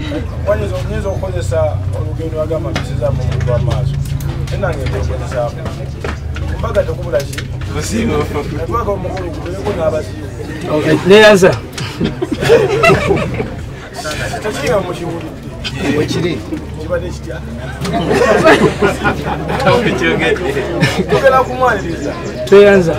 Wanyezo okukozesa olugendo agamba mpisiza mu muntu w'amaaso. Nange ntegeeza mbaga tekubula ki? Buzibu. Natwaga omukulu kubeeko n'abasiibu. Neyanza. Tekiga mukiwulidde. Wekiri. Kibadde kitya? Tugenda kumwaniriza. Tweyanza.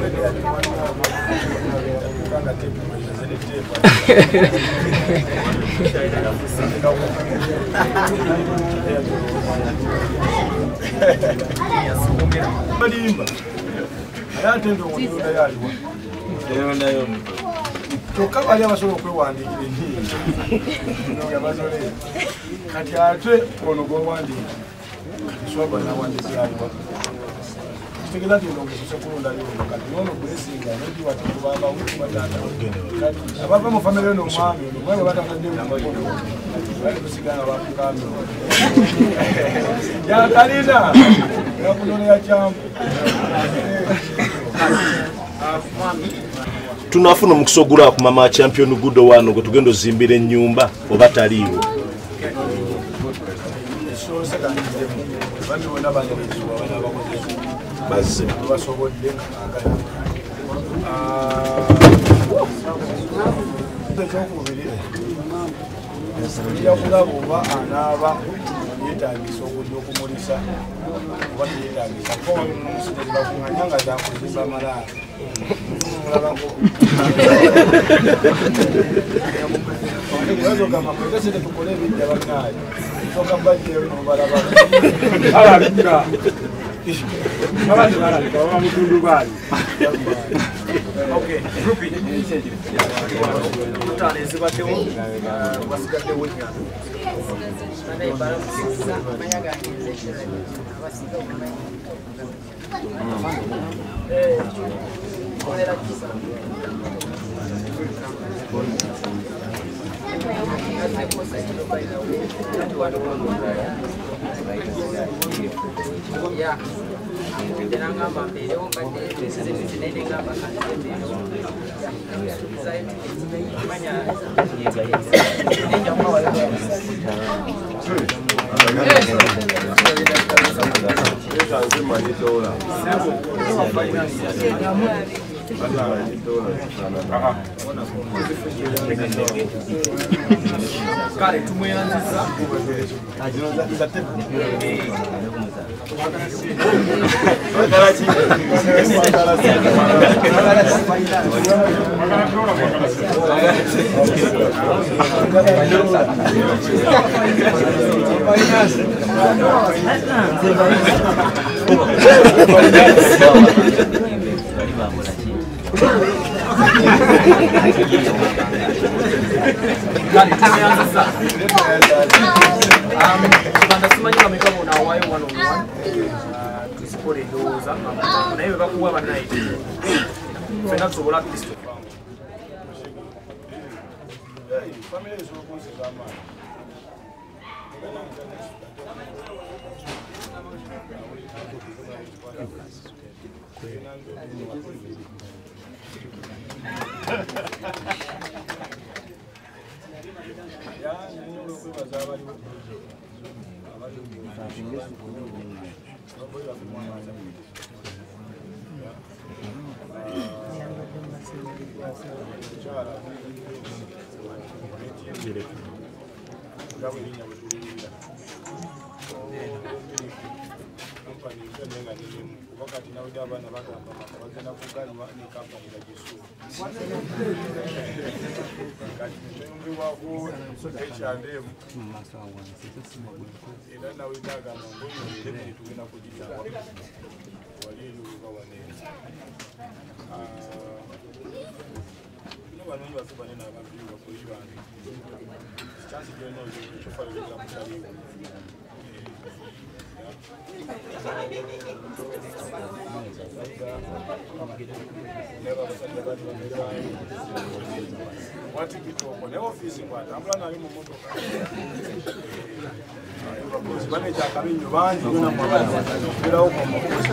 Malimba. Ayatendo wondola yaliwa. Eyo kyokka bali abasobola okwewandiikira ennyingi nogabazole kati ate ono gwowandiika swaba nawandiika yaliwa kitegeeza nti nogezesa kulondayo kati nono gwesinga nodiwa tekubanga batata abava mu famire ono omwami ono mwe batangadde mukono bali kusigana bakukambe yakalina yakunonera kyambu tunafuna omukisa ogula ku mama champion gudo wano gwe tugenda ozimbira ennyumba oba taliiwo bazze yakulaba oba anaaba yetagisa okujja okumulisa oba teyetagisa bakuŋŋanya zakuzimba amalaala bazogamakwegese tetukole ebijja bannaayo soka bajjeyo nobalaba abandi balabika baba mutundu baali olutaano ezibaddewo basigaddewo ennyana Kale tumuyanziza Banda simanyi kameka bona awayo 1-on-1 tusikole ndowooza naye bwe bakuwa bannaite fena tusobola kristo wakati na udaba na bagamba bagenda kugalwa ne kampani ya Yesu kati ndio wako HRM ila na udaga mambo ndio tugenda kujita walio bawane no banonyi basubane na abantu bakoyiwa chance ndio no chofa ile mtani wati kitoko ne office kwata ambula nayo mu motoka bane chakaminyo banji kuna mabana bila huko makosa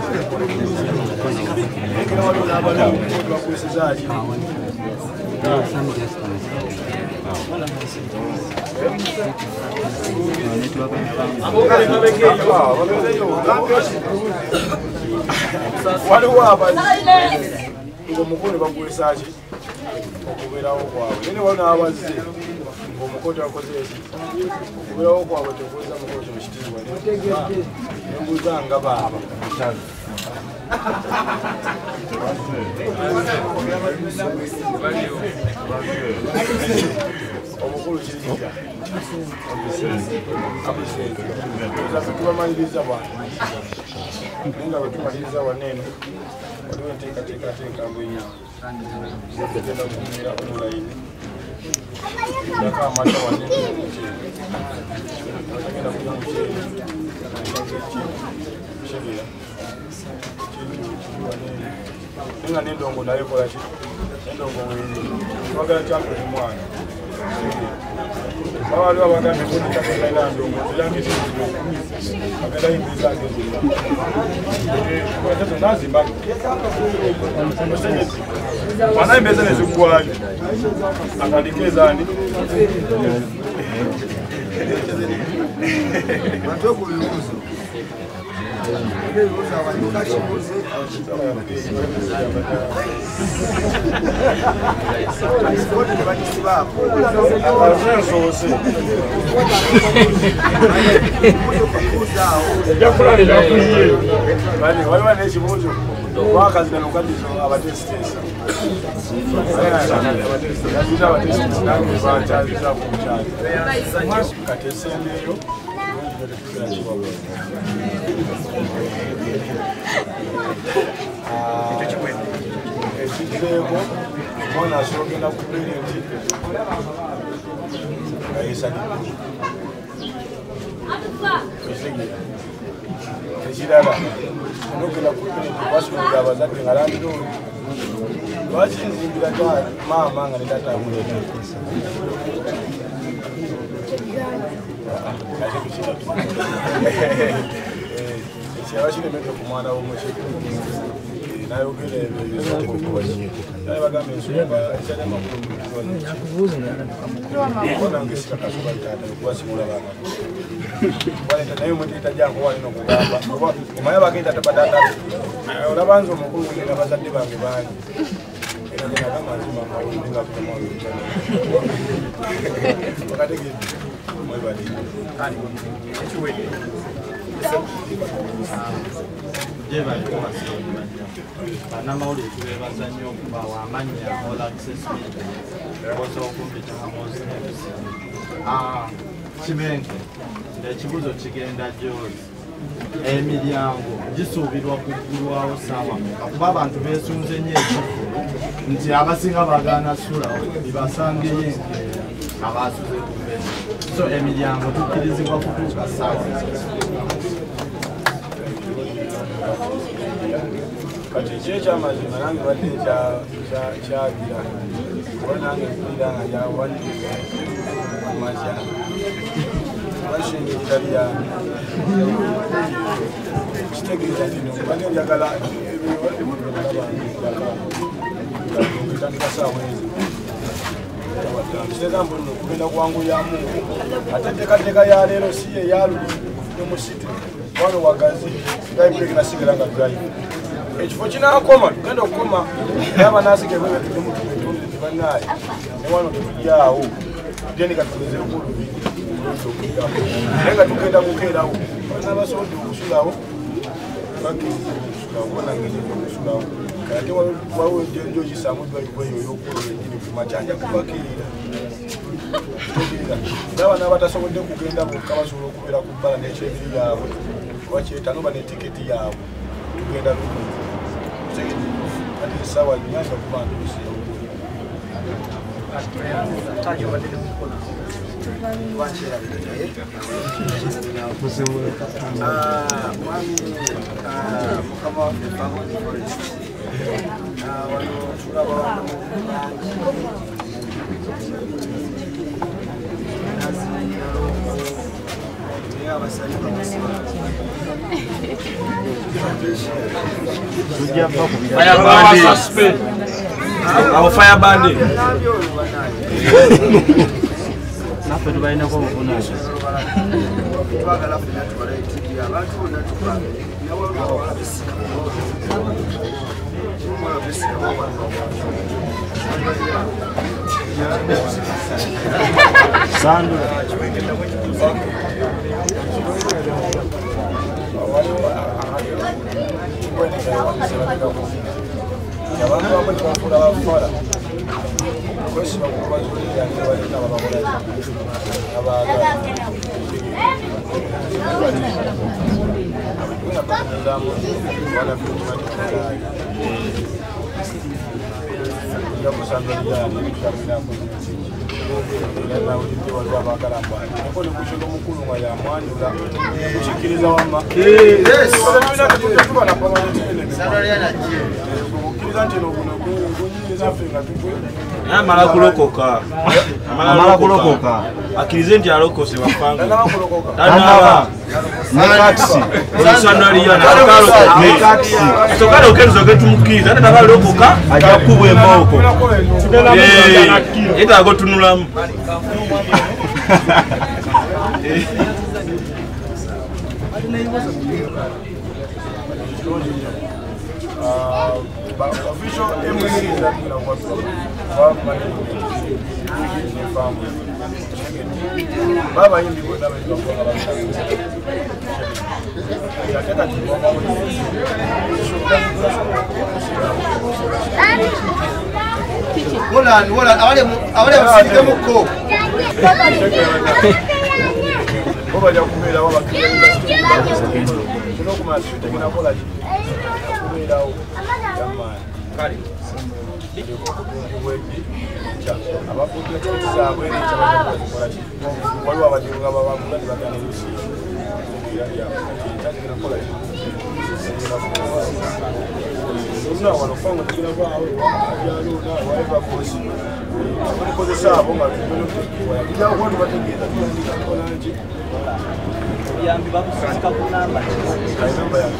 kila watu na bana kwa kusizaji waliwo abazi ng'omukulu bagulisaaki okubeerawo kwabwe nene waliwo n'abazze ng'omukulu tebakoze eki okubeerawo kwabwe tekuweza mukulu kino kitiibwa nembuuza nga baaba omukulu kirija tubamaliriza bwana naye nga bwetumaliriza waneeno waliwo enteekateeka mbwenya genda kumira omulayini dako amata waneeno agenda kuya mukyeri kibira ninga n'endongo nayo kolaki endongo twagala champion mwana bawaliwo abagambe kunikakekaina ndongo zirange agenda yimbizange ezo nazimba mwana imbeza nezigwayo atandika ezandi waliwo n'ekibuuzo wakazina okadizo abatesitesi yaziza abatesitesi nange bakyaziza ku mukyalo kati esembeeyo ekizeeko omwana asobola ogenda ku pirenti nga yeesalidde ekirala onogenda ku pirenti basuubira abazadde nga lambira olu lwaki nzimbira maama nga netatambuleta ekyaba kiremedde ku mwana w'omukiiko nayogera ebyobagambe ensonga ekyamakuluonange sikakasubaitaata okubasimula baana naye omutita jangu walina okugamba omanye bagenda tabadata olabanza omukulu kugenda bazadde bange bangi akategedde mwebali bannamawulire tubeebaza nnyo okubawa amannya all accessment oza okumpita hamozi kibenke ekibuzo kigenda gyoli emiryango gisuubirwa kuggulwawo saawa kuba abantu beesunze nnyo ekifo nti abasinga bagaana sulawo bibasangeyo enkeera abasuze ku mbezi so emiryango tukkirizibwa kutuuka saawa kati ekyekyamazima nange badde kyagira oba nange mpulira nga yawandiika amakya bashinga ekitali yange kitegeeza kino bane njagala etandika saawa ezo kitegeeza mbulino okugenda kuwanguyamu ate enteekateeka ya leero si eyaluli emusiti wano wagazi dayibulekena sigala nga drive ekifo kinakoma tugenda okukoma naba nasige bwebetugemutugetundire banaye newano tetulyawo teni katugeze okulubi naye nga tugenda kukeerawo nabasobodde okusulawo bageokusulawo kate waliwo enjogisamu dwaibweyo eyokulu enyini kumacanja kubakeera naba nabatasobodde kugenda bokka basobola okubeera ku bbala n'ekyebiri yaabwe wakyetano ba netiketi yaabwe tugenda lulungi kati esaawa nyanja kubandusi mukama waffe family forest wano tulaba tujja abo fire band nafe tubalina ko obuvunaanyizibwa Sandra. amala kulokoka akirize nti alokose wafanga sokale okenzo getumukkiriza ate tabalokoka ajja kubwa emboko etaago tunulamu official baba yimbi bona wala awale msike muko baba jakumela baba kino kuma tutegena kola kumela jamani kali abafude zaabwe n'ekyabakola waliwo abajunga babamugani bagana olusi wano fanga tuginavaawe abyalona waevakosi tulikozesa abo nga tujakwatu bategeeza tukolanki yambi bakusika ku namba namba yange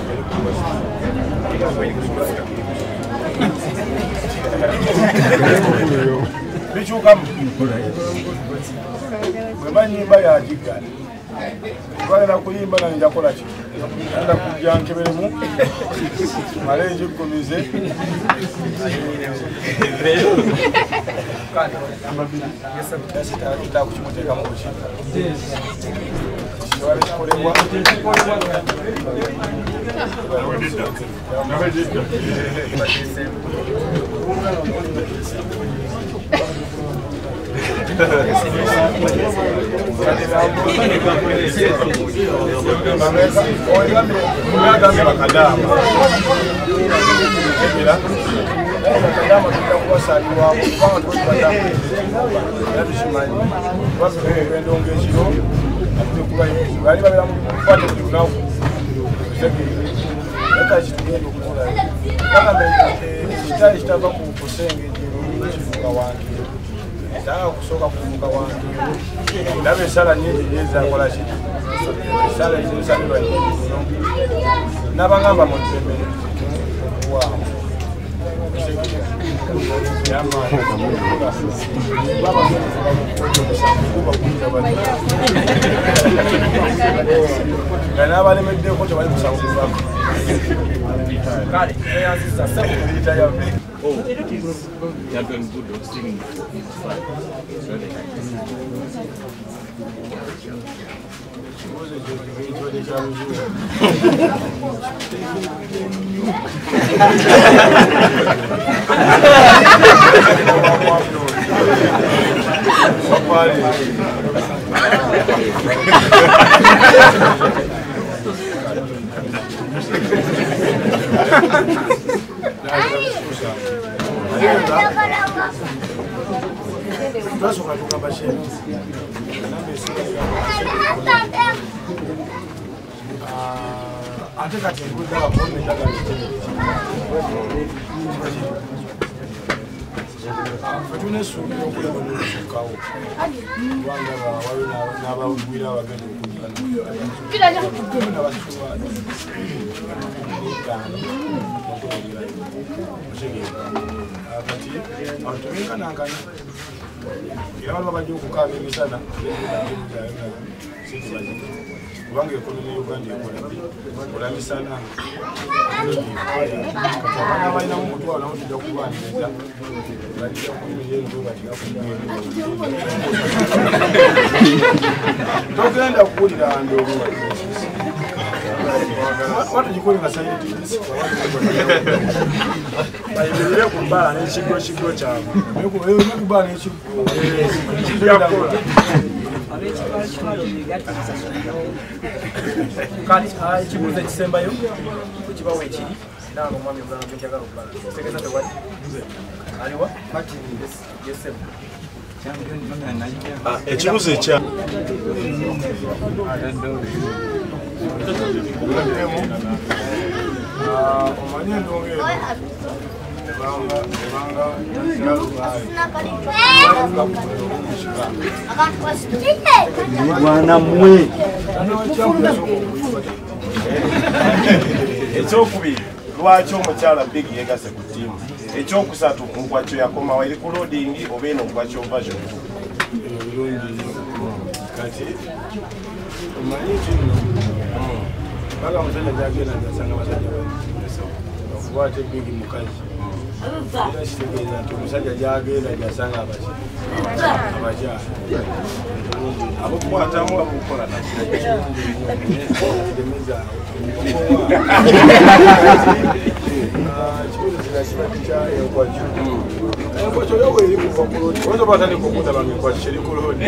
bikyukamu bweba nyimba yagigana balina kuyimba nange njakola ki enda kujja nkeberemu male njigumize takukimuteekamu kuki kiwale kikolebwa Tanga kusoka kumuka wange ndabe sala nyingi yezakola ki sala ezisalirwa nabangamba mu ntembere wow n'abalemeddeko tebali kusangulwako kale eyanziza sabulita yabe You're doing good on singing. Twasooka tugamba kyeno ate kati fetuna essuubira okulaba n'olusukawo kubanga waliwo n'abagwira abagenda okujjana kati abantu benkanankana era waliwo bajja okukaaba emisana kubanga ekonomi y'Uganda ekola misana abaana balinamu omutwalo nabo tujja kubaniriza bajja kumirenzo togenda kuwulira ndobo watugikole nga bayimirire ku bbala n'ekigo kyabwe bbala n'ekigo kati ekibuuzo ekisembayo kukibawo ekiri era nga omwami omulala gwekyagala okubala otegeeza tewali aliwa yesemu ekibuuzo ekya omanye endongo mwana mmwe ekyokubiri lwaki omukyala big yegase ku ttiimu ekyokusatu mukwakyo yakomawo eri ku loading oba eno mukwakyo version kati omanyi kino baga omusajja gyagenda gyasanga basajja okuba ate big mukazi era kitegeeza nti omusajja gyagenda gyasanga abakyala abokukwatamu abukola nakiremeza kibuzo kinakibadde kya enkwakyo enkwakyo yowe eri kuva ku lodi oyinza oba atandika okundaba nga enkwakyo eri ku lodi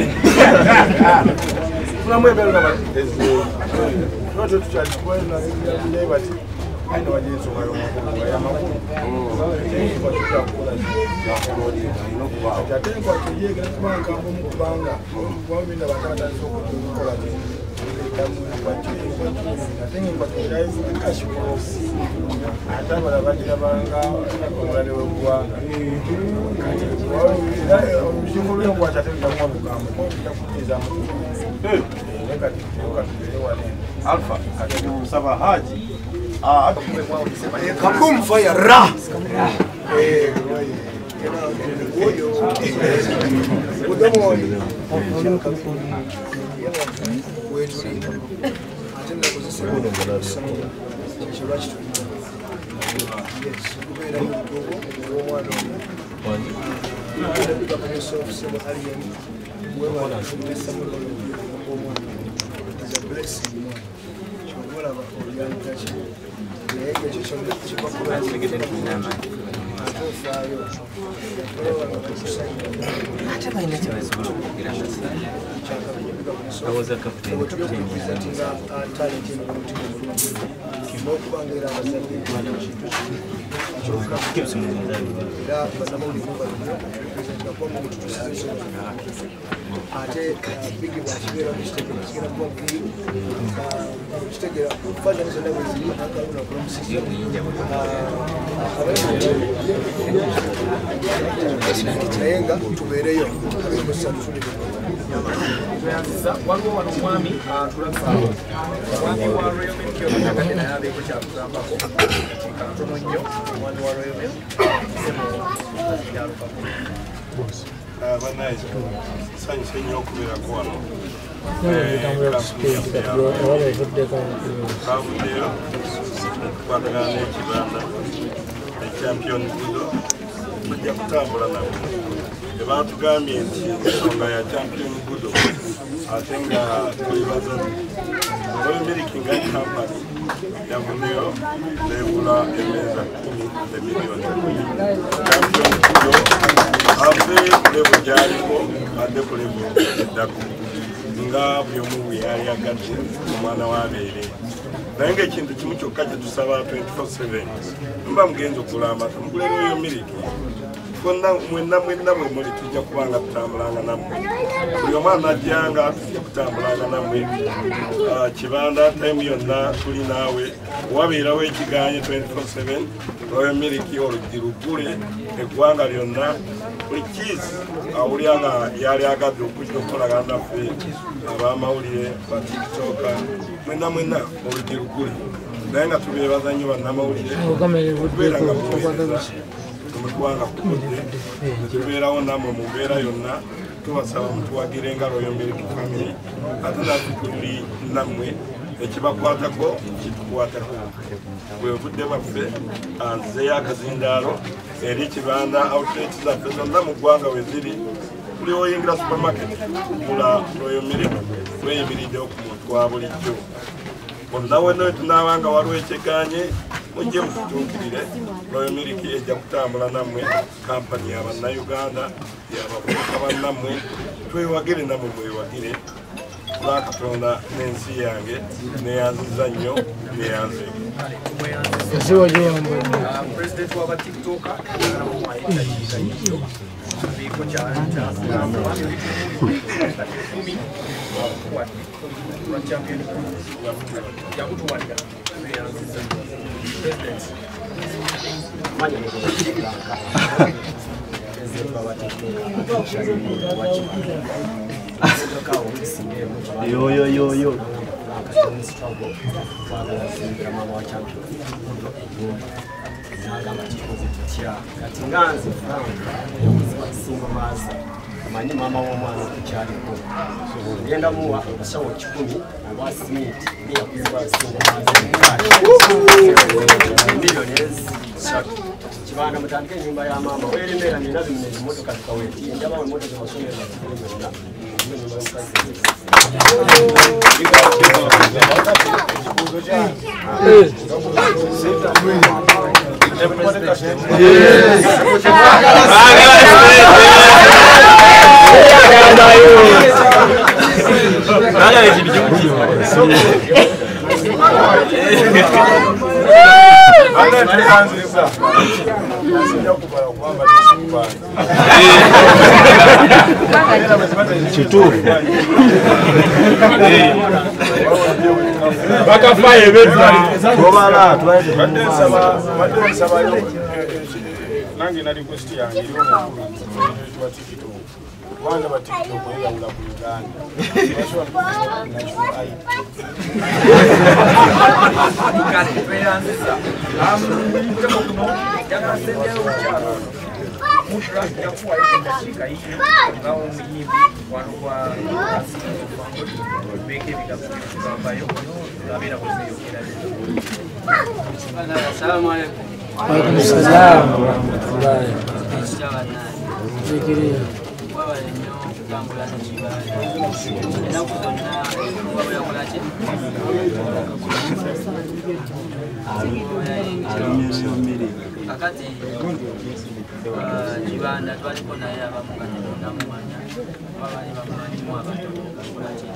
fulamu embeera nga batete tukyalikubaye bati aina wajja ensonga y'omukunga y'amakulu enkwakyo kyakukola ate enkwakyo yegera kuba nkamba omu kubanga wabinda bakatandisa okukola ate ngaenkwakyo yayivukakashikulosi ate abala bagirabanga omulale w'eggwanga olukingo lw'enkwakyo ate lutamuwa lugambo jakutiizamu Alpha kati kusaba haji kaboom fire ra ate bigi bwakibeera kigera kuba mukiiru kitegera fazani zonna bweziri akaluna kulamusisi naye nga tubeereyo waliwo wano omwami tulabisaawo omwami wa Royal Milk yakadde naye abeeko kyakugambako katono nnyo omwami wa Royal Milk banaye sanyuse nnyo okubeerako wano bavuddeyo okukwatagana n'ekibanda ekyampion gudo bajja kutambula nabo tebatugambye nti ensonga ya champion gudo ate nga tulibaza Royal Milk nga kampani yavuddeyo nebula emmeeza 10 miliyoni champion gudo ave kulevo gyaliko adde kulevo eddako nga buli omu bwe yali agadde omwana w'abeere naye ng'ekintu kimu kyokka kye tusaba 24/7 mba mugenzi okugula amata mugule Royal Milk mwenna bwe muli tujja kubanga tutambulanga nammwe buli omu anajjanga tujja kutambulanga nammwe kibanda time yonna tuli naawe wabeerawo ekiganye 24/7 Royal Milk oluggi lugule eggwanga lyonna buli kiizi awulira nga yali agadde okujja okukolagana naffe ab'amawulire ba tiktoka mwenna oluggi lugule naye nga tubeebaza nnyo bannamawulire okubeera nga muweereza mugwanga kukodde tubeerawo namwe mu mbeera yonna tubasaba mutuwagire nga Royal Milk Family ate naffe tuli nammwe ekibakwatako kitukwatako bwe budde bwaffe nzeyo akazindaalo eri kibanda outlet zaffe zonna mu ggwanga we ziri buli oyingira supermarket gula Royal Milk weyimiriddewo ku muntu wa bulijjo bonna wenna we tunaabanga waliwo ekyegaanye mujje mututuukirire Royal Milk ejja kutambula nammwe kampani y'Abannayuganda y'abavubuka bannammwe twewagire nammwe mwewagire kulwa Katonda n'ensi yange neyanziza nnyo neyanze President wa TikTok Yo. Manyi mama w'omwana okukyaliko genda muwa obusawo 10 obwa simiti eyakuziba singo kibanda mutandike ennyumba ya maama weeremeera nina bimene emmotoka zikaweti enjabawo emmotoka zemasomero bakirimena ennyumba bakafaye nange na request yange eri wa TikTok wanda ba TikTok eyawula ku Uganda Assalamu alaikum. Waalaikum salaam wa rahmatullahi wa barakatuh. Fikiria. Wewe ndio kutambula kibanda. Na kuzona wabula kulache. Akati kibanda twalipo naye abamukati na mwanya. Baba ni bamanyi mwa batoto kulache.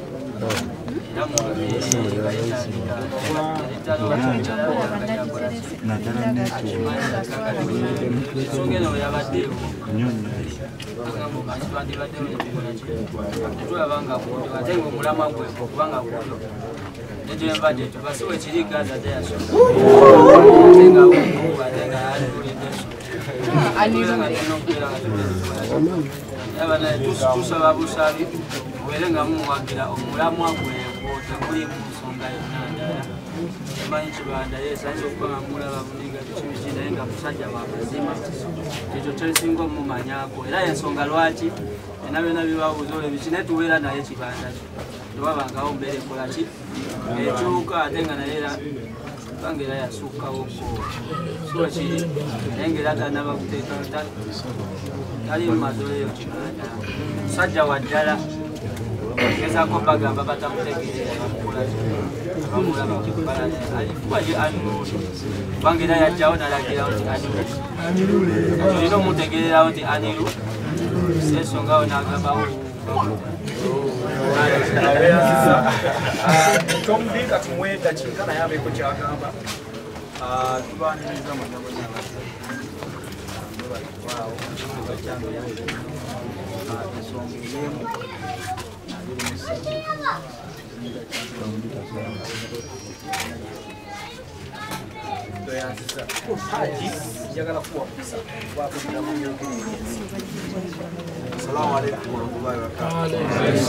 Welenga muwagira omulamwa gwe tekuli mu nsonga yonna ndala emanyi kibanda yesanze okuba nga mulaba bulinga kikibi naye nga musajja wamazima ekyo kyesinga omumanyako era ensonga lwaki ena byonna bibabuuza olwo bikine tubeera naye kibanda tewabangawo mbeera ekolaki ekyuka ate nga naye era bange era yasukkawoko so kiri naye ngaera tanaba kuteeka tali mumazoleyo kibanda musajja wa ddala gezako bagamba batamutegeera bamulaba alikuwa je anurudi bangera yajjawo nalagirawo nti anirudi olina omutegeererawo nti aniru sensongawo nagambawo tomudinga tumweta kinga naye abeeko kyagamba tubaniriza Assalamu alaikum warahmatullahi wabarakatuh.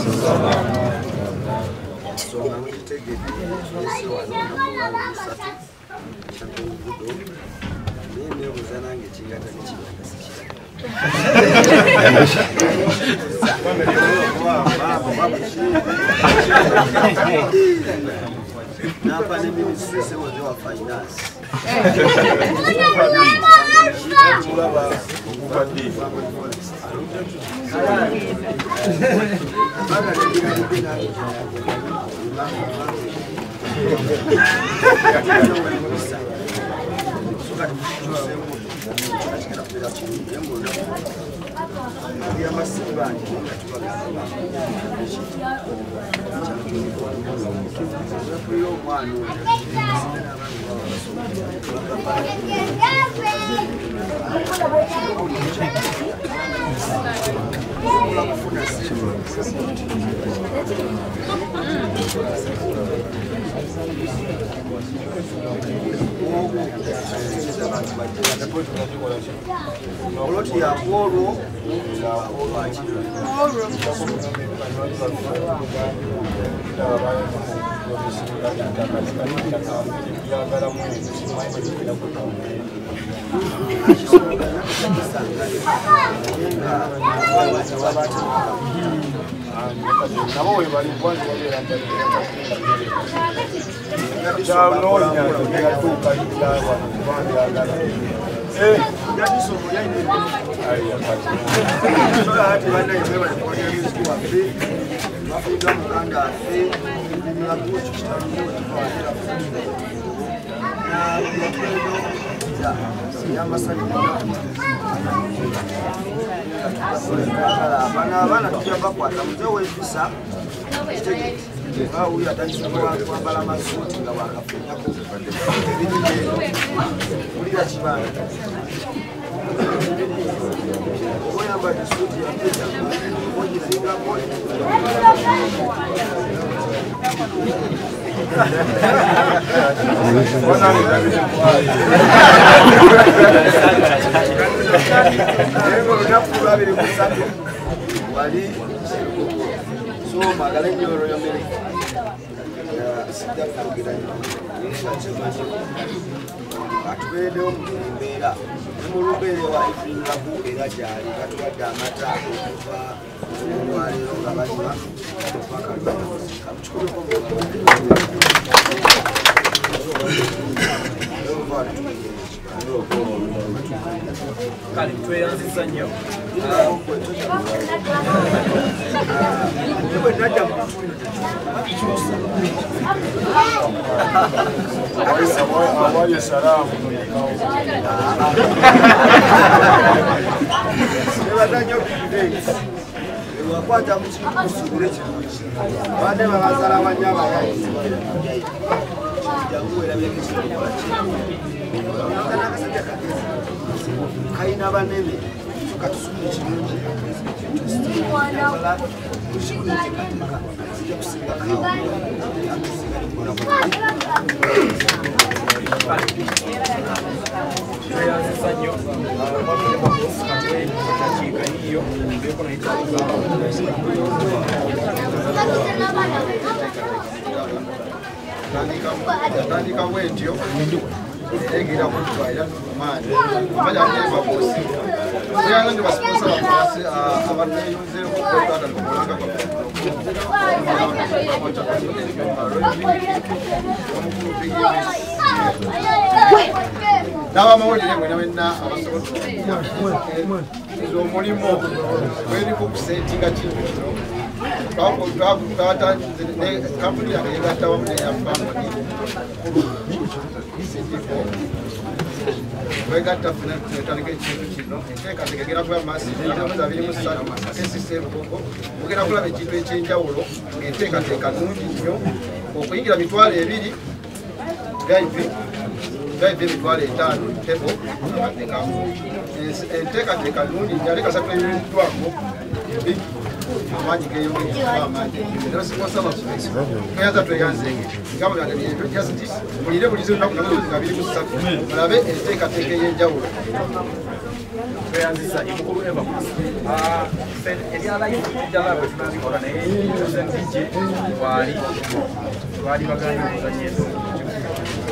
So I'm going to take it.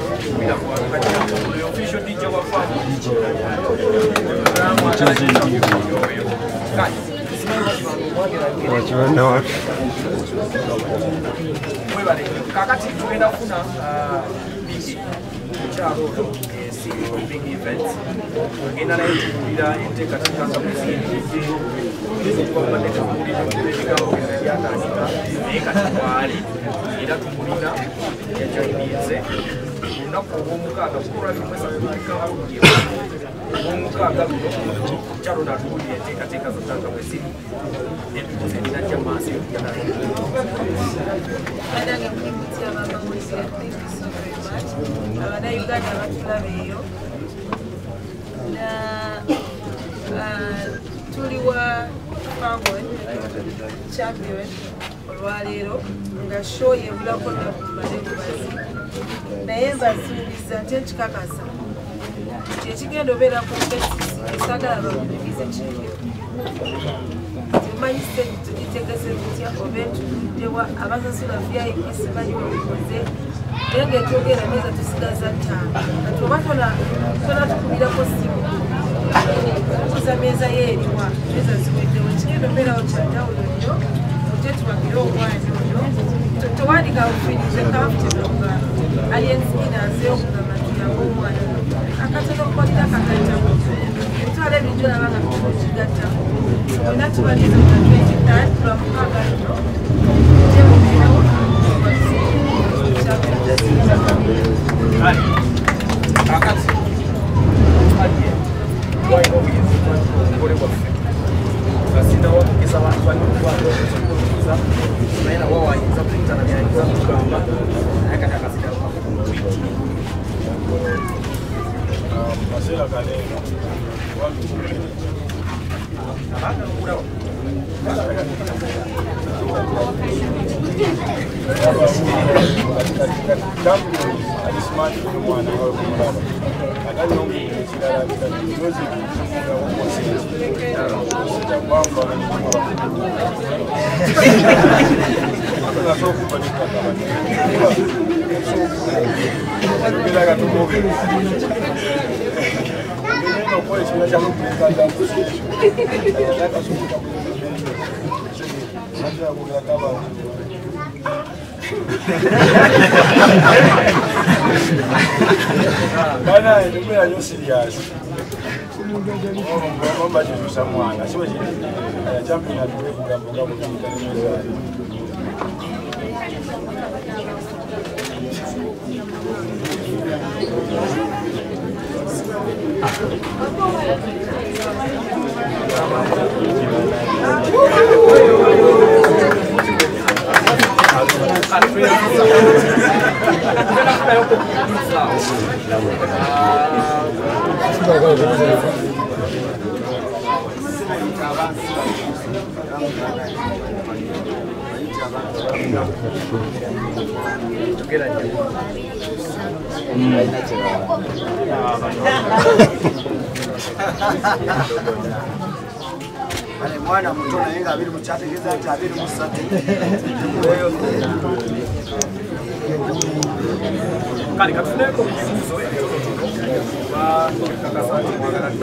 official DJ wa family. Kakati tuenda kuna big charo big events ngena na kugira ente katika kamuzi hizi kwa pande za kugira kwa ya katika katika ila tumulina ya jaimize unakubomuka akakura kimweza kutika harudia bomuka akabuka charo na rudi ente katika zotaka mwezi ndio ndio jamasi ya na Badanga mkimutia mama mwezi ya thank you so very much. Abada Uganda batulabeyo. Na tuliwa Famwe champion olwaleero nga show yebulako nakumaleko bazi. Naye mbasuubiza nti ekikakasa kyekigenda obeera ku besisi esagala babuligize kiriyo. Tumanyi stage tugitegese tutya oba entuddewa abasasula VIP simanyi webikoze naye ng'etwogera meza tusigaza ttaano kati oba tonatukubirako simu okuza meeza yeeriwa meza ziweddewo ekigenda obeerawo kyandawulo nnyo ojje tubagire omwana oyo towandika bufirize comfortable nga aliensinaazeyo okugamba tuyamba omwana akatono okukolera kakatamu otwala ebintu olaba nga tukigattamu Ona tubaliza na 23 tunamukaga ino jemu kino akati aje kwa ino kule kwa basi na wao kisa watu walikuwa na wao waanza kupita na mianza kugamba akataka kasida kwa masela kale watu Bana, ndio ya yo serious. Ngomba jibu samwana. Sio je. Champion ya kugambo Ale mwana mtoto yenga abiri muchategeza ati abiri musatu. Kali katuneko kuzizo ba kakasati mwagala